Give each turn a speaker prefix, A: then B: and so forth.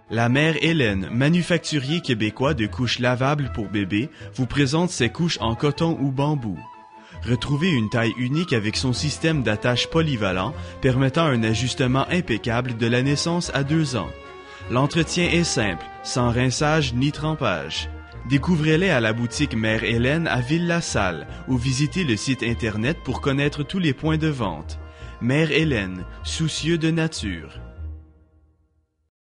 A: La mère Hélène, manufacturier québécois de couches lavables pour bébés, vous présente ses couches en coton ou bambou. Retrouvez une taille unique avec son système d'attache polyvalent permettant un ajustement impeccable de la naissance à 2 ans. L'entretien est simple, sans rinçage ni trempage. Découvrez-les à la boutique Mère Hélène à Ville-la-Salle ou visitez le site internet pour connaître tous les points de vente. Mère Hélène, soucieux de nature.